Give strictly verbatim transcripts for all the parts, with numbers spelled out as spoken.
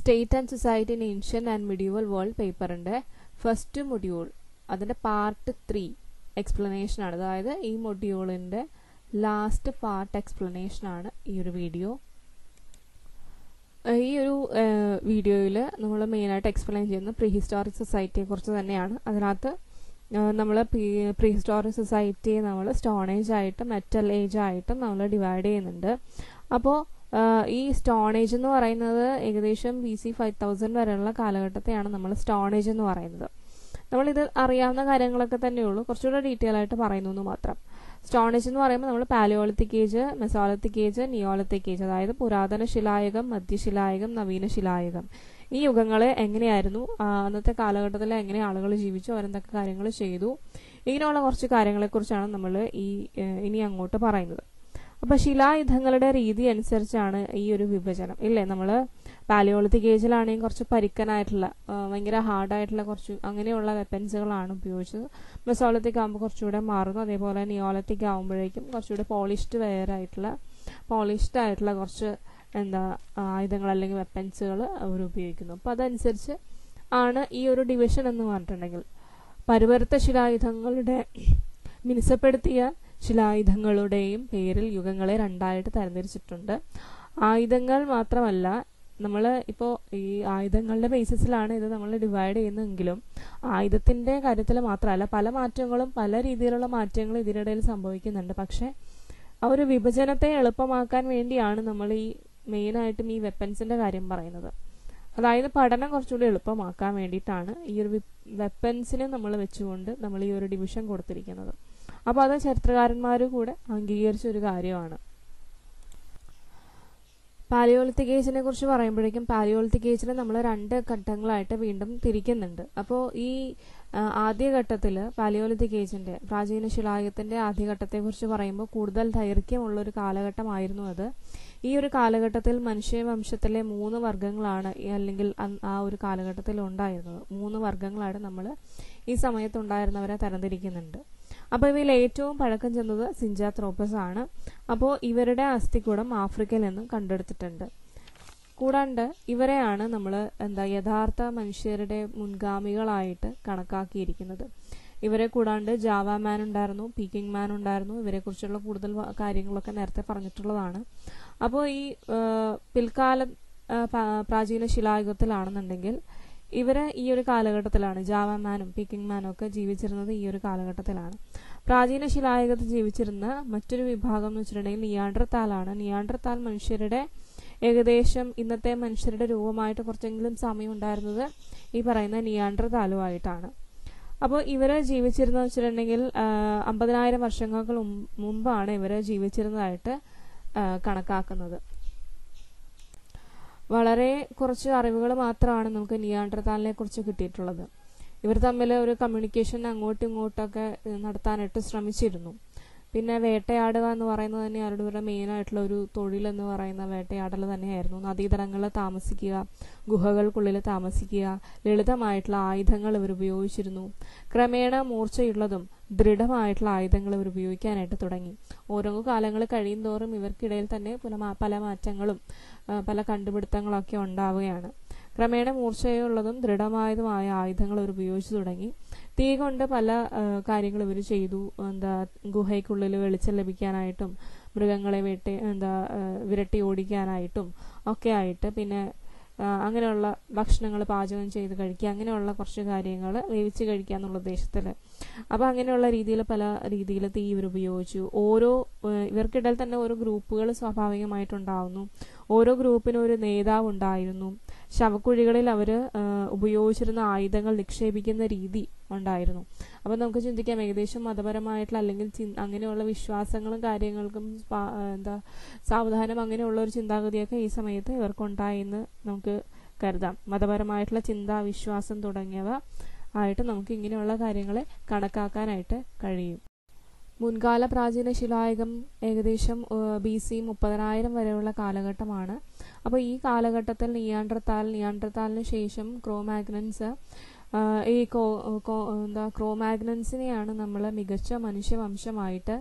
State and society in ancient and medieval world പേപ്പറിൻ്റെ first module അതിൻ്റെ part three explanation ആണ്. അതായത് ഈ മൊഡ്യൂളിൻ്റെ ലാസ്റ്റ് പാർട്ട് എക്സ്പ്ലനേഷൻ ആണ് ഈ ഒരു വീഡിയോ. ഈ ഒരു വീഡിയോയിൽ നമ്മൾ മെയിനായിട്ട് എക്സ്പ്ലെയിൻ ചെയ്യുന്നത് പ്രീ ഹിസ്റ്റോറിക് സൊസൈറ്റിയെ കുറിച്ച് തന്നെയാണ്. അതിനകത്ത് നമ്മൾ പ്രീ ഹിസ്റ്റോറിക് സൊസൈറ്റിയെ നമ്മൾ സ്റ്റോൺ ഏജ് ആയിട്ടും മെറ്റൽ ഏജ് ആയിട്ടും നമ്മൾ ഡിവൈഡ് ചെയ്യുന്നുണ്ട്. അപ്പോൾ ഈ സ്റ്റോൺ ഏജ് എന്ന് പറയുന്നത് ഏകദേശം ബി സി ഫൈവ് തൗസൻഡ് വരെയുള്ള കാലഘട്ടത്തെയാണ് നമ്മൾ സ്റ്റോൺ ഏജ് എന്ന് പറയുന്നത്. നമ്മളിത് അറിയാവുന്ന കാര്യങ്ങളൊക്കെ തന്നെയുള്ളൂ, കുറച്ചുകൂടെ ഡീറ്റെയിൽ ആയിട്ട് പറയുന്നു എന്ന് മാത്രം. സ്റ്റോൺ ഏജ് എന്ന് പറയുമ്പോൾ നമ്മൾ paleolithic age, mesolithic age, neolithic age, അതായത് പുരാതന ശിലായുഗം, മധ്യശിലായുഗം, നവീന ശിലായുഗം, ഈ യുഗങ്ങളെ എങ്ങനെയായിരുന്നു, അന്നത്തെ കാലഘട്ടത്തിൽ എങ്ങനെ ആളുകൾ ജീവിച്ചു, അവരെന്തൊക്കെ കാര്യങ്ങൾ ചെയ്തു, ഇങ്ങനെയുള്ള കുറച്ച് കാര്യങ്ങളെക്കുറിച്ചാണ് നമ്മൾ ഈ ഇനി അങ്ങോട്ട് പറയുന്നത്. അപ്പോൾ ശിലായുധങ്ങളുടെ രീതി അനുസരിച്ചാണ് ഈ ഒരു വിഭജനം ഇല്ലേ. നമ്മൾ പാലിയോളിത്തിക് ഏജിലാണെങ്കിൽ കുറച്ച് പരുക്കനായിട്ടുള്ള ഭയങ്കര ഹാർഡായിട്ടുള്ള കുറച്ച് അങ്ങനെയുള്ള വെപ്പൻസുകളാണ് ഉപയോഗിച്ചത്. മെസോളിത്തിക് ആകുമ്പോൾ കുറച്ചുകൂടെ മാറുന്നു. അതേപോലെ നിയോളിത്തിക് ആകുമ്പോഴേക്കും കുറച്ചുകൂടെ പോളിഷ്ഡ് വെയർ ആയിട്ടുള്ള പോളിഷ്ഡ് ആയിട്ടുള്ള കുറച്ച് എന്താ ആയുധങ്ങൾ അല്ലെങ്കിൽ വെപ്പൻസുകൾ അവർ ഉപയോഗിക്കുന്നു. അപ്പോൾ അതനുസരിച്ച് ആണ് ഈ ഒരു ഡിവിഷൻ എന്ന് പറഞ്ഞിട്ടുണ്ടെങ്കിൽ പരുപരുത്ത ശിലായുധങ്ങളുടെ മിനുസപ്പെടുത്തിയ ശിലായുധങ്ങളുടെയും പേരിൽ യുഗങ്ങളെ രണ്ടായിട്ട് തരംതിരിച്ചിട്ടുണ്ട്. ആയുധങ്ങൾ മാത്രമല്ല, നമ്മൾ ഇപ്പോൾ ഈ ആയുധങ്ങളുടെ ബേസിസിലാണ് ഇത് നമ്മൾ ഡിവൈഡ് ചെയ്യുന്നതെങ്കിലും ആയുധത്തിൻ്റെ കാര്യത്തിൽ മാത്രമല്ല പല മാറ്റങ്ങളും പല രീതിയിലുള്ള മാറ്റങ്ങളും ഇതിനിടയിൽ സംഭവിക്കുന്നുണ്ട്. പക്ഷേ ആ ഒരു വിഭജനത്തെ എളുപ്പമാക്കാൻ വേണ്ടിയാണ് നമ്മൾ ഈ മെയിനായിട്ടും ഈ വെപ്പൻസിൻ്റെ കാര്യം പറയുന്നത്. അതായത് പഠനം കുറച്ചുകൂടി എളുപ്പമാക്കാൻ വേണ്ടിയിട്ടാണ് ഈ ഒരു വെപ്പൻസിനെ നമ്മൾ വെച്ചുകൊണ്ട് നമ്മൾ ഈ ഒരു ഡിവിഷൻ കൊടുത്തിരിക്കുന്നത്. അപ്പോൾ അത് ചരിത്രകാരന്മാർ കൂടെ അംഗീകരിച്ച ഒരു കാര്യമാണ്. പാലിയോളിത്തിക് ഏജിനെ കുറിച്ച് പറയുമ്പോഴേക്കും പാലിയോളിത്തിക് ഏജിനെ നമ്മൾ രണ്ട് ഘട്ടങ്ങളായിട്ട് വീണ്ടും തിരിക്കുന്നുണ്ട്. അപ്പോൾ ഈ ആദ്യഘട്ടത്തിൽ പാലിയോളിത്തിക് ഏജിൻ്റെ പ്രാചീന ശിലായുഗത്തിൻ്റെ ആദ്യഘട്ടത്തെക്കുറിച്ച് പറയുമ്പോൾ കൂടുതൽ ദൈർഘ്യമുള്ളൊരു കാലഘട്ടമായിരുന്നു അത്. ഈ ഒരു കാലഘട്ടത്തിൽ മനുഷ്യവംശത്തിലെ മൂന്ന് വർഗ്ഗങ്ങളാണ് അല്ലെങ്കിൽ ആ ഒരു കാലഘട്ടത്തിൽ ഉണ്ടായിരുന്നത്. മൂന്ന് വർഗ്ഗങ്ങളാണ് നമ്മൾ ഈ സമയത്തുണ്ടായിരുന്നവരെ തരംതിരിക്കുന്നുണ്ട്. അപ്പോൾ ഇവയിൽ ഏറ്റവും പഴക്കം ചെന്നത് സിഞ്ചാത്രോപ്പസ് ആണ്. അപ്പോൾ ഇവരുടെ അസ്ഥികൂടം ആഫ്രിക്കയിൽ നിന്നും കണ്ടെടുത്തിട്ടുണ്ട്. കൂടാണ്ട് ഇവരെയാണ് നമ്മൾ എന്താ യഥാർത്ഥ മനുഷ്യരുടെ മുൻഗാമികളായിട്ട് കണക്കാക്കിയിരിക്കുന്നത്. ഇവരെ കൂടാണ്ട് ജാവ മാൻ ഉണ്ടായിരുന്നു, പീക്കിംഗ് മാൻ ഉണ്ടായിരുന്നു. ഇവരെക്കുറിച്ചുള്ള കൂടുതൽ കാര്യങ്ങളൊക്കെ നേരത്തെ പറഞ്ഞിട്ടുള്ളതാണ്. അപ്പോൾ ഈ പിൽക്കാല പ്രാചീന ശിലായുഗത്തിലാണെന്നുണ്ടെങ്കിൽ ഇവരെ ഈ ഒരു കാലഘട്ടത്തിലാണ് ജാവ മാനും പീക്കിംഗ് മാനും ഒക്കെ ജീവിച്ചിരുന്നത് ഈ ഒരു കാലഘട്ടത്തിലാണ്. പ്രാചീന ശിലായുഗത്തിൽ ജീവിച്ചിരുന്ന മറ്റൊരു വിഭാഗം എന്ന് വെച്ചിട്ടുണ്ടെങ്കിൽ നിയാണ്ടർതാലാണ്. നിയാണ്ടർതാൽ മനുഷ്യരുടെ ഏകദേശം ഇന്നത്തെ മനുഷ്യരുടെ രൂപമായിട്ട് കുറച്ചെങ്കിലും സമയം ഉണ്ടായിരുന്നത് ഈ പറയുന്ന നിയാണ്ടർതാലുമായിട്ടാണ്. അപ്പോൾ ഇവര് ജീവിച്ചിരുന്നത് വെച്ചിട്ടുണ്ടെങ്കിൽ അമ്പതിനായിരം വർഷങ്ങൾക്ക് മുമ്പാണ് ഇവര് ജീവിച്ചിരുന്നതായിട്ട് കണക്കാക്കുന്നത്. വളരെ കുറച്ച് അറിവുകൾ മാത്രമാണ് നമുക്ക് നിയാണ്ടർതാലിനെ കുറിച്ച് കിട്ടിയിട്ടുള്ളത്. ഇവർ തമ്മിൽ ഒരു കമ്മ്യൂണിക്കേഷൻ അങ്ങോട്ടും ഇങ്ങോട്ടൊക്കെ നടത്താനായിട്ട് ശ്രമിച്ചിരുന്നു. പിന്നെ വേട്ടയാടുക എന്ന് പറയുന്നത് തന്നെ അവരുടെ മെയിനായിട്ടുള്ള ഒരു തൊഴിലെന്ന് പറയുന്ന വേട്ടയാടൽ തന്നെയായിരുന്നു. നദീതടങ്ങളിൽ താമസിക്കുക, ഗുഹകൾക്കുള്ളിൽ താമസിക്കുക, ലളിതമായിട്ടുള്ള ആയുധങ്ങൾ ഇവർ ഉപയോഗിച്ചിരുന്നു. ക്രമേണ മൂർച്ചയുള്ളതും ദൃഢമായിട്ടുള്ള ആയുധങ്ങൾ ഇവർ ഉപയോഗിക്കാനായിട്ട് തുടങ്ങി. ഓരോ കാലങ്ങൾ കഴിയും തോറും ഇവർക്കിടയിൽ തന്നെ പല മാറ്റങ്ങളും പല കണ്ടുപിടുത്തങ്ങളൊക്കെ ഉണ്ടാവുകയാണ്. ക്രമേണ മൂർച്ചയുള്ളതും ദൃഢമായതുമായ ആയുധങ്ങൾ ഇവർ ഉപയോഗിച്ചു തുടങ്ങി. തീ കൊണ്ട് പല കാര്യങ്ങൾ ഇവർ ചെയ്തു. എന്താ ഗുഹയ്ക്കുള്ളിൽ വെളിച്ചം ലഭിക്കാനായിട്ടും മൃഗങ്ങളെ വേട്ട എന്താ വിരട്ടി ഓടിക്കാനായിട്ടും ഒക്കെ ആയിട്ട്, പിന്നെ അങ്ങനെയുള്ള ഭക്ഷണങ്ങൾ പാചകം ചെയ്ത് കഴിക്കുക, അങ്ങനെയുള്ള കുറച്ച് കാര്യങ്ങൾ വേവിച്ച് കഴിക്കുക എന്നുള്ള ഉദ്ദേശത്തിൽ. അപ്പോൾ അങ്ങനെയുള്ള രീതിയിൽ പല രീതിയിൽ തീ ഇവർ ഉപയോഗിച്ചു. ഓരോ ഇവർക്കിടയിൽ തന്നെ ഓരോ ഗ്രൂപ്പുകൾ സ്വാഭാവികമായിട്ടുണ്ടാവുന്നു. ഓരോ ഗ്രൂപ്പിനും ഒരു നേതാവ് ഉണ്ടായിരുന്നു. ശവക്കുഴികളിൽ അവർ ഉപയോഗിച്ചിരുന്ന ആയുധങ്ങൾ നിക്ഷേപിക്കുന്ന രീതി ഉണ്ടായിരുന്നു. അപ്പോൾ നമുക്ക് ചിന്തിക്കാം, ഏകദേശം മതപരമായിട്ടുള്ള അല്ലെങ്കിൽ അങ്ങനെയുള്ള വിശ്വാസങ്ങളും കാര്യങ്ങൾക്കും എന്താ സാവധാനം അങ്ങനെയുള്ള ഒരു ചിന്താഗതിയൊക്കെ ഈ സമയത്ത് ഇവർക്കുണ്ടായെന്ന് നമുക്ക് കരുതാം. മതപരമായിട്ടുള്ള ചിന്ത, വിശ്വാസം തുടങ്ങിയവ ആയിട്ട് നമുക്ക് ഇങ്ങനെയുള്ള കാര്യങ്ങളെ കണക്കാക്കാനായിട്ട് കഴിയും. മുൻകാല പ്രാചീന ശിലായുഗം ഏകദേശം ബി സി മുപ്പതിനായിരം വരെയുള്ള കാലഘട്ടമാണ്. അപ്പോൾ ഈ കാലഘട്ടത്തിൽ നിയാണ്ടർതാൽ നിയാണ്ടർതാലിന് ശേഷം ക്രോമാഗ്നൻസ് ഈ എന്താ ക്രോമാഗ്നൻസിനെയാണ് നമ്മൾ മികച്ച മനുഷ്യവംശമായിട്ട്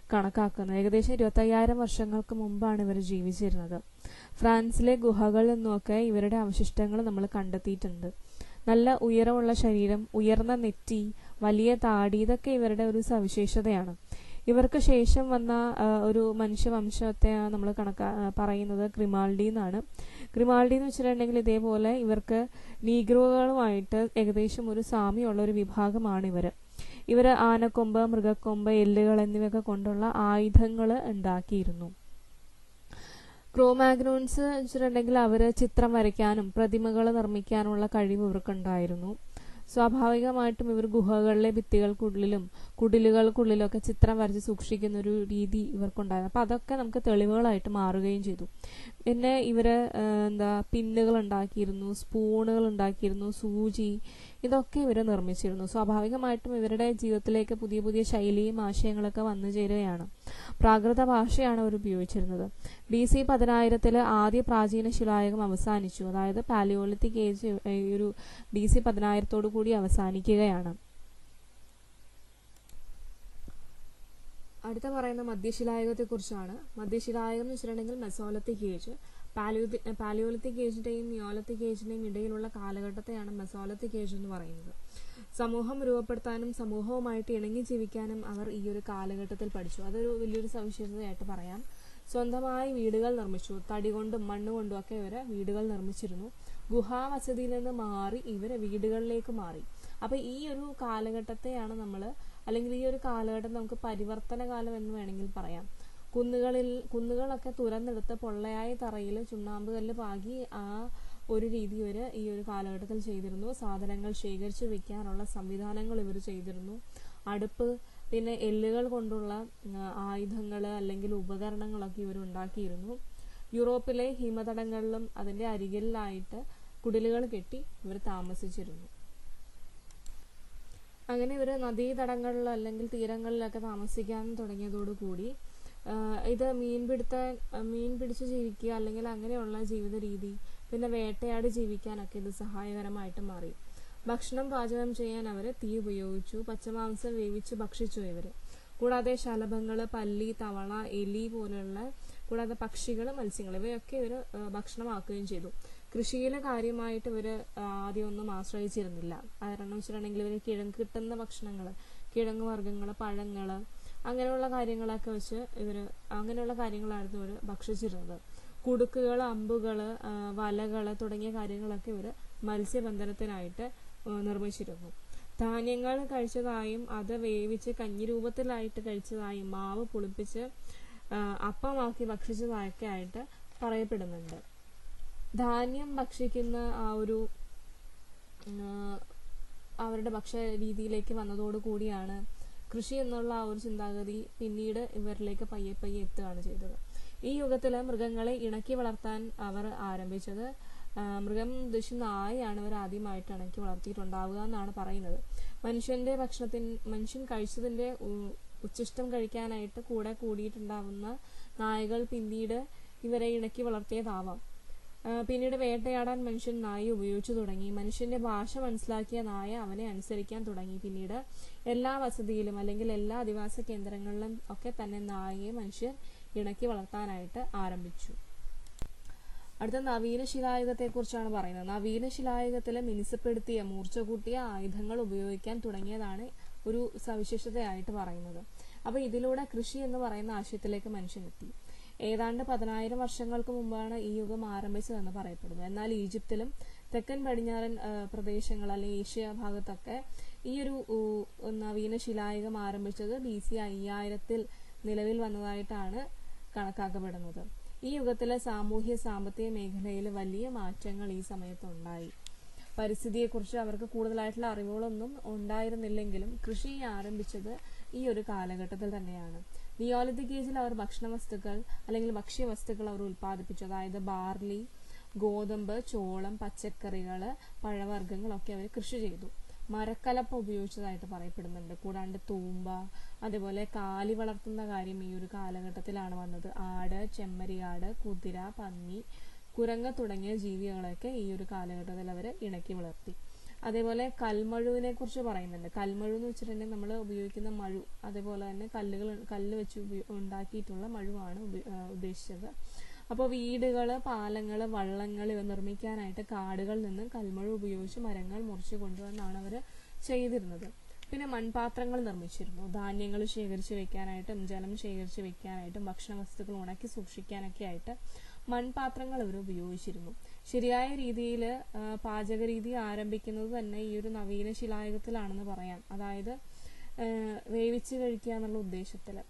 കണക്കാക്കുന്നത്. ഏകദേശം ഇരുപത്തയ്യായിരം വർഷങ്ങൾക്ക് മുമ്പാണ് ഇവർ ജീവിച്ചിരുന്നത്. ഫ്രാൻസിലെ ഗുഹകളിൽ നിന്നൊക്കെ ഇവരുടെ അവശിഷ്ടങ്ങൾ നമ്മൾ കണ്ടെത്തിയിട്ടുണ്ട്. നല്ല ഉയരമുള്ള ശരീരം, ഉയർന്ന നെറ്റി, വലിയ താടി, ഇതൊക്കെ ഇവരുടെ ഒരു സവിശേഷതയാണ്. ഇവർക്ക് ശേഷം വന്ന ഒരു മനുഷ്യവംശത്തെ നമ്മൾ കണക്കാ പറയുന്നത് ഗ്രിമാൾഡി എന്നാണ്. ഗ്രിമാൾഡി എന്ന് വെച്ചിട്ടുണ്ടെങ്കിൽ ഇതേപോലെ ഇവർക്ക് നീഗ്രോകളുമായിട്ട് ഏകദേശം ഒരു സാമ്യമുള്ള ഒരു വിഭാഗമാണ് ഇവർ. ഇവർ ആനക്കൊമ്പ്, മൃഗക്കൊമ്പ്, എല്ലുകൾ എന്നിവയൊക്കെ കൊണ്ടുള്ള ആയുധങ്ങൾ ഉണ്ടാക്കിയിരുന്നു. ക്രോമാഗ്നോൺസ് വെച്ചിട്ടുണ്ടെങ്കിൽ അവർ ചിത്രം വരയ്ക്കാനും പ്രതിമകൾ നിർമ്മിക്കാനുള്ള കഴിവ് ഇവർക്കുണ്ടായിരുന്നു. സ്വാഭാവികമായിട്ടും ഇവർ ഗുഹകളിലെ ഭിത്തികൾക്കുള്ളിലും കുടിലുകൾക്കുള്ളിലൊക്കെ ചിത്രം വരച്ച് സൂക്ഷിക്കുന്ന ഒരു രീതി ഇവർക്കുണ്ടായിരുന്നു. അപ്പം അതൊക്കെ നമുക്ക് തെളിവുകളായിട്ട് മാറുകയും ചെയ്തു. പിന്നെ ഇവർ എന്താ പിന്നുകൾ ഉണ്ടാക്കിയിരുന്നു, സ്പൂണുകൾ ഉണ്ടാക്കിയിരുന്നു, സൂചി, ഇതൊക്കെ ഇവർ നിർമ്മിച്ചിരുന്നു. സ്വാഭാവികമായിട്ടും ഇവരുടെ ജീവിതത്തിലേക്ക് പുതിയ പുതിയ ശൈലിയും ആശയങ്ങളൊക്കെ വന്നു ചേരുകയാണ്. പ്രാകൃത ഭാഷയാണ് അവർ ഉപയോഗിച്ചിരുന്നത്. ബി സി പതിനായിരത്തില് ആദ്യ പ്രാചീന ശിലായുഗം അവസാനിച്ചു. അതായത് പാലിയോളിത്തിക് ഏജ് ഒരു ബി സി പതിനായിരത്തോടു കൂടി അവസാനിക്കുകയാണ്. അടുത്ത പറയുന്ന മധ്യശിലായുഗത്തെ കുറിച്ചാണ്. മധ്യശിലായുഗം എന്ന് വെച്ചിട്ടുണ്ടെങ്കിൽ മെസോലിത്തിക് ഏജ്. പാലിയോതി പാലിയോലിത്തിക് ഏജിന്റെയും നിയോലിത്തിക് ഏജിന്റെയും ഇടയിലുള്ള കാലഘട്ടത്തെയാണ് മെസോലിത്തിക് ഏജ് എന്ന് പറയുന്നത്. സമൂഹം രൂപപ്പെടുത്താനും സമൂഹവുമായിട്ട് ഇണങ്ങി ജീവിക്കാനും അവർ ഈ ഒരു കാലഘട്ടത്തിൽ പഠിച്ചു. അതൊരു വലിയൊരു സവിശേഷതയായിട്ട് പറയാം. സ്വന്തമായി വീടുകൾ നിർമ്മിച്ചു. തടി കൊണ്ടും മണ്ണുകൊണ്ടും ഒക്കെ ഇവർ വീടുകൾ നിർമ്മിച്ചിരുന്നു. ഗുഹാവസതിയിൽ നിന്ന് മാറി ഇവർ വീടുകളിലേക്ക് മാറി. അപ്പൊ ഈ ഒരു കാലഘട്ടത്തെയാണ് നമ്മൾ, അല്ലെങ്കിൽ ഈ ഒരു കാലഘട്ടം നമുക്ക് പരിവർത്തന കാലം എന്ന് വേണമെങ്കിൽ പറയാം. കുന്നുകളിൽ കുന്നുകളൊക്കെ തുരന്നെടുത്ത് പൊള്ളയായ തറയിൽ ചുണ്ണാമ്പ് കല്ല് പാകി ആ ഒരു രീതി ഇവർ ഈ ഒരു കാലഘട്ടത്തിൽ ചെയ്തിരുന്നു. സാധനങ്ങൾ ശേഖരിച്ചു വെക്കാനുള്ള സംവിധാനങ്ങൾ ഇവർ ചെയ്തിരുന്നു. അടുപ്പ്, പിന്നെ എല്ലുകൾ കൊണ്ടുള്ള ആയുധങ്ങൾ അല്ലെങ്കിൽ ഉപകരണങ്ങളൊക്കെ ഇവർ ഉണ്ടാക്കിയിരുന്നു. യൂറോപ്പിലെ ഹിമതടങ്ങളിലും അതിന്റെ അരികിലായിട്ട് കുടിലുകൾ കെട്ടി ഇവർ താമസിച്ചിരുന്നു. അങ്ങനെ ഇവർ നദീതടങ്ങളിൽ അല്ലെങ്കിൽ തീരങ്ങളിലൊക്കെ താമസിക്കാൻ തുടങ്ങിയതോടുകൂടി ഇത് മീൻപിടുത്ത മീൻ പിടിച്ച് ജീവിക്കുക അല്ലെങ്കിൽ അങ്ങനെയുള്ള ജീവിത രീതി, പിന്നെ വേട്ടയാടി ജീവിക്കാനൊക്കെ ഇത് സഹായകരമായിട്ട് മാറി. ഭക്ഷണം പാചകം ചെയ്യാൻ അവർ തീ ഉപയോഗിച്ചു. പച്ചമാംസം വേവിച്ച് ഭക്ഷിച്ചു ഇവർ. കൂടാതെ ശലഭങ്ങൾ, പല്ലി, തവള, എലി പോലുള്ള കൂടാതെ പക്ഷികൾ, മത്സ്യങ്ങൾ ഇവയൊക്കെ ഇവർ ഭക്ഷണമാക്കുകയും ചെയ്തു. കൃഷിയിൽ കാര്യമായിട്ട് ഇവർ ആദ്യമൊന്നും ആശ്രയിച്ചിരുന്നില്ല. കാരണം വെച്ചിട്ടുണ്ടെങ്കിൽ ഇവർ കിഴങ്ങ് കിട്ടുന്ന ഭക്ഷണങ്ങൾ, കിഴങ്ങ് വർഗ്ഗങ്ങൾ, പഴങ്ങൾ, അങ്ങനെയുള്ള കാര്യങ്ങളൊക്കെ വെച്ച് ഇവർ അങ്ങനെയുള്ള കാര്യങ്ങളായിരുന്നു ഇവർ ഭക്ഷിച്ചിരുന്നത്. കുടുക്കുകൾ, അമ്പുകൾ, വലകൾ തുടങ്ങിയ കാര്യങ്ങളൊക്കെ ഇവർ മത്സ്യബന്ധനത്തിനായിട്ട് നിർമ്മിച്ചിരുന്നു. ധാന്യങ്ങൾ കഴിച്ചതായും അത് വേവിച്ച് കഞ്ഞി രൂപത്തിലായിട്ട് കഴിച്ചതായും മാവ് പുളിപ്പിച്ച് അപ്പമാക്കി ഭക്ഷിച്ചതായൊക്കെ ആയിട്ട് പറയപ്പെടുന്നുണ്ട്. ധാന്യം ഭക്ഷിക്കുന്ന ആ ഒരു അവരുടെ ഭക്ഷ്യ രീതിയിലേക്ക് വന്നതോടു കൂടിയാണ് കൃഷി എന്നുള്ള ആ ഒരു ചിന്താഗതി പിന്നീട് ഇവരിലേക്ക് പയ്യെ പയ്യെ എത്തുകയാണ് ചെയ്തത്. ഈ യുഗത്തില് മൃഗങ്ങളെ ഇണക്കി വളർത്താൻ അവർ ആരംഭിച്ചത്. മൃഗം ഉദ്ദേശിച്ച് നായയാണ് അവർ ആദ്യമായിട്ട് ഇണക്കി വളർത്തിയിട്ടുണ്ടാവുക എന്നാണ് പറയുന്നത്. മനുഷ്യന്റെ ഭക്ഷണത്തിന് മനുഷ്യൻ കഴിച്ചതിന്റെ ഉച്ഛിഷ്ടം കഴിക്കാനായിട്ട് കൂടെ കൂടിയിട്ടുണ്ടാവുന്ന നായകൾ പിന്നീട് ഇവരെ ഇണക്കി വളർത്തിയതാവാം. പിന്നീട് വേട്ടയാടാൻ മനുഷ്യൻ നായ ഉപയോഗിച്ചു തുടങ്ങി. മനുഷ്യന്റെ ഭാഷ മനസ്സിലാക്കിയ നായ അവനെ അനുസരിക്കാൻ തുടങ്ങി. പിന്നീട് എല്ലാ വസതിയിലും അല്ലെങ്കിൽ എല്ലാ അധിവാസ കേന്ദ്രങ്ങളിലും ഒക്കെ തന്നെ നായയെ മനുഷ്യർ ഇണക്കി വളർത്താനായിട്ട് ആരംഭിച്ചു. അടുത്ത നവീന ശിലായുഗത്തെ കുറിച്ചാണ് പറയുന്നത്. നവീന ശിലായുഗത്തിലെ മിനുസപ്പെടുത്തിയ മൂർച്ച കൂട്ടിയ ആയുധങ്ങൾ ഉപയോഗിക്കാൻ തുടങ്ങിയതാണ് ഒരു സവിശേഷതയായിട്ട് പറയുന്നത്. അപ്പൊ ഇതിലൂടെ കൃഷി എന്ന് പറയുന്ന ആശയത്തിലേക്ക് മനുഷ്യനെത്തി. ഏതാണ്ട് പതിനായിരം വർഷങ്ങൾക്ക് മുമ്പാണ് ഈ യുഗം ആരംഭിച്ചതെന്ന് പറയപ്പെടുന്നു. എന്നാൽ ഈജിപ്തിലും തെക്കൻ പടിഞ്ഞാറൻ പ്രദേശങ്ങൾ അല്ലെങ്കിൽ ഏഷ്യ ഭാഗത്തൊക്കെ ഈ ഒരു നവീന ശിലായുഗം ആരംഭിച്ചത് ബി സി അയ്യായിരത്തിൽ നിലവിൽ വന്നതായിട്ടാണ് കണക്കാക്കപ്പെടുന്നത്. ഈ യുഗത്തിലെ സാമൂഹ്യ സാമ്പത്തിക മേഖലയിൽ വലിയ മാറ്റങ്ങൾ ഈ സമയത്തുണ്ടായി. പരിസ്ഥിതിയെക്കുറിച്ച് അവർക്ക് കൂടുതലായിട്ടുള്ള അറിവുകളൊന്നും ഉണ്ടായിരുന്നില്ലെങ്കിലും കൃഷി ആരംഭിച്ചത് ഈ ഒരു കാലഘട്ടത്തിൽ തന്നെയാണ്. നിയോലിത്തിക് ഏജിൽ അവർ ഭക്ഷണ വസ്തുക്കൾ അല്ലെങ്കിൽ ഭക്ഷ്യവസ്തുക്കൾ അവർ ഉൽപ്പാദിപ്പിച്ചു. അതായത് ബാർലി, ഗോതമ്പ്, ചോളം, പച്ചക്കറികള്, പഴവർഗ്ഗങ്ങളൊക്കെ അവർ കൃഷി ചെയ്തു. മരക്കലപ്പ ഉപയോഗിച്ചതായിട്ട് പറയപ്പെടുന്നുണ്ട്. കൂടാണ്ട് തൂമ്പ, അതേപോലെ കാലി വളർത്തുന്ന കാര്യം ഈ ഒരു കാലഘട്ടത്തിലാണ് വന്നത്. ആട്, ചെമ്മരിയാട്, കുതിര, പന്നി, കുരങ്ങ് തുടങ്ങിയ ജീവികളൊക്കെ ഈ ഒരു കാലഘട്ടത്തിൽ അവർ ഇണക്കി വളർത്തി. അതേപോലെ കൽമഴുവിനെ കുറിച്ച് പറയുന്നുണ്ട്. കൽമഴു എന്ന് വെച്ചിട്ടുണ്ടെങ്കിൽ നമ്മൾ ഉപയോഗിക്കുന്ന മഴു, അതേപോലെ തന്നെ കല്ലുകൾ കല്ല് വെച്ച് ഉണ്ടാക്കിയിട്ടുള്ള മഴുവാണ് ഉദ്ദേശിച്ചത്. അപ്പോൾ വീടുകൾ, പാലങ്ങൾ, വള്ളങ്ങൾ ഇവ നിർമ്മിക്കാനായിട്ട് കാടുകളിൽ നിന്ന് കൽമഴു ഉപയോഗിച്ച് മരങ്ങൾ മുറിച്ച് കൊണ്ടുവന്നാണ് അവർ ചെയ്തിരുന്നത്. പിന്നെ മൺപാത്രങ്ങൾ നിർമ്മിച്ചിരുന്നു. ധാന്യങ്ങൾ ശേഖരിച്ച് വെക്കാനായിട്ടും ജലം ശേഖരിച്ച് വെക്കാനായിട്ടും ഭക്ഷണ വസ്തുക്കൾ ഉണക്കി സൂക്ഷിക്കാനൊക്കെ ആയിട്ട് മൺപാത്രങ്ങൾ അവർ ഉപയോഗിച്ചിരുന്നു. ശരിയായ രീതിയിൽ പാചക രീതി ആരംഭിക്കുന്നത് തന്നെ ഈ ഒരു നവീന ശിലായുഗത്തിലാണെന്ന് പറയാം. അതായത് വേവിച്ച് കഴിക്കുക എന്നുള്ള ഉദ്ദേശത്തിൽ.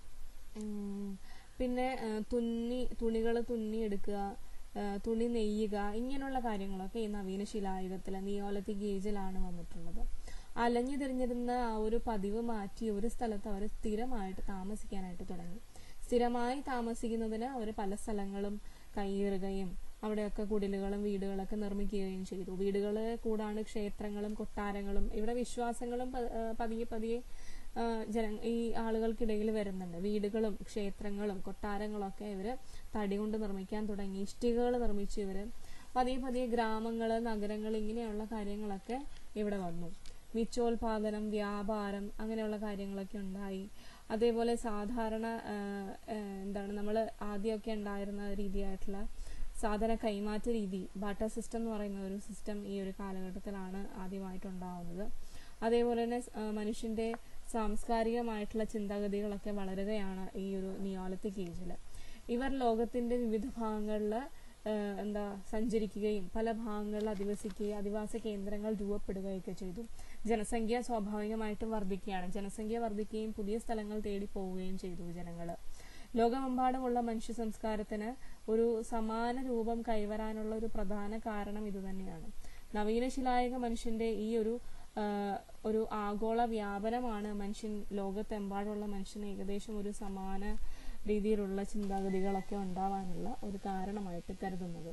പിന്നെ തുന്നി തുണികൾ തുന്നി എടുക്കുക, തുണി നെയ്യുക, ഇങ്ങനെയുള്ള കാര്യങ്ങളൊക്കെ ഈ നവീന ശിലായുഗത്തിൽ നിയോലിത്തിക് ഏജിലാണ് വന്നിട്ടുള്ളത്. അലഞ്ഞു തിരിഞ്ഞിരുന്ന ആ ഒരു പതിവ് മാറ്റി ഒരു സ്ഥലത്ത് അവർ സ്ഥിരമായിട്ട് താമസിക്കാനായിട്ട് തുടങ്ങി. സ്ഥിരമായി താമസിക്കുന്നതിന് അവർ പല സ്ഥലങ്ങളും കയ്യേറുകയും അവിടെയൊക്കെ കുടിലുകളും വീടുകളൊക്കെ നിർമ്മിക്കുകയും ചെയ്തു. വീടുകൾ കൂടാണ് ക്ഷേത്രങ്ങളും കൊട്ടാരങ്ങളും. ഇവിടെ വിശ്വാസങ്ങളും പതിയെ പതിയെ ജന ഈ ആളുകൾക്കിടയിൽ വരുന്നുണ്ട്. വീടുകളും ക്ഷേത്രങ്ങളും കൊട്ടാരങ്ങളൊക്കെ ഇവർ തടി കൊണ്ട് നിർമ്മിക്കാൻ തുടങ്ങി. ഇഷ്ടികകൾ നിർമ്മിച്ച് ഇവർ പതിയെ പതിയെ ഗ്രാമങ്ങൾ, നഗരങ്ങൾ, ഇങ്ങനെയുള്ള കാര്യങ്ങളൊക്കെ ഇവിടെ വന്നു. മിച്ചോൽപാദനം, വ്യാപാരം, അങ്ങനെയുള്ള കാര്യങ്ങളൊക്കെ ഉണ്ടായി. അതേപോലെ സാധാരണ എന്താണ് നമ്മൾ ആദ്യമൊക്കെ ഉണ്ടായിരുന്ന രീതിയായിട്ടുള്ള സാധന കൈമാറ്റ രീതി, ബാട്ടർ സിസ്റ്റം എന്ന് പറയുന്ന ഒരു സിസ്റ്റം ഈ ഒരു കാലഘട്ടത്തിലാണ് ആദ്യമായിട്ടുണ്ടാവുന്നത്. അതേപോലെ തന്നെ മനുഷ്യന്റെ സാംസ്കാരികമായിട്ടുള്ള ചിന്താഗതികളൊക്കെ വളരുകയാണ് ഈ ഒരു നിയോലിത്തിക് ഏജിൽ. ഇവർ ലോകത്തിന്റെ വിവിധ ഭാഗങ്ങളിൽ എന്താ സഞ്ചരിക്കുകയും പല ഭാഗങ്ങളിൽ അധിവസിക്കുകയും അധിവാസ കേന്ദ്രങ്ങൾ രൂപപ്പെടുകയൊക്കെ ചെയ്തു. ജനസംഖ്യ സ്വാഭാവികമായിട്ടും വർദ്ധിക്കുകയാണ്. ജനസംഖ്യ വർദ്ധിക്കുകയും പുതിയ സ്ഥലങ്ങൾ തേടി പോവുകയും ചെയ്തു ജനങ്ങൾ. ലോകമെമ്പാടുമുള്ള മനുഷ്യ സംസ്കാരത്തിന് ഒരു സമാന രൂപം കൈവരാനുള്ള ഒരു പ്രധാന കാരണം ഇതുതന്നെയാണ്. നവീന ശിലായുഗ മനുഷ്യന്റെ ഈ ഒരു ഒരു ആഗോള വ്യാപനമാണ് മനുഷ്യൻ ലോകത്തെമ്പാടുള്ള മനുഷ്യന് ഏകദേശം ഒരു സമാന രീതിയിലുള്ള ചിന്താഗതികളൊക്കെ ഉണ്ടാവാനുള്ള ഒരു കാരണമായിട്ട് കരുതുന്നത്.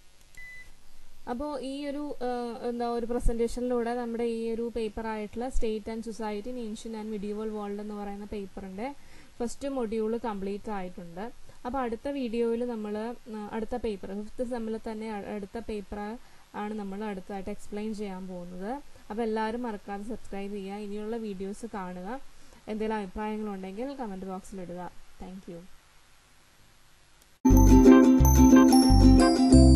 അപ്പോൾ ഈ ഒരു എന്താ ഒരു പ്രസന്റേഷനിലൂടെ നമ്മുടെ ഈ ഒരു പേപ്പർ ആയിട്ടുള്ള state and society in ancient and medieval world എന്ന് പറയുന്ന പേപ്പറിന്റെ ഫസ്റ്റ് മൊഡ്യൂൾ കംപ്ലീറ്റ് ആയിട്ടുണ്ട്. അപ്പോൾ അടുത്ത വീഡിയോയിൽ നമ്മൾ അടുത്ത പേപ്പർ ഫിഫ്ത്ത് സെമ്മിൽ തന്നെ അടുത്ത പേപ്പർ ആണ് നമ്മൾ അടുത്തായിട്ട് എക്സ്പ്ലെയിൻ ചെയ്യാൻ പോകുന്നത്. അപ്പോൾ എല്ലാവരും മറക്കാതെ സബ്സ്ക്രൈബ് ചെയ്യുക, ഇനിയുള്ള വീഡിയോസ് കാണുക. എന്തെങ്കിലും അഭിപ്രായങ്ങളുണ്ടെങ്കിൽ കമൻറ്റ് ബോക്സിൽ ഇടുക. Thank U.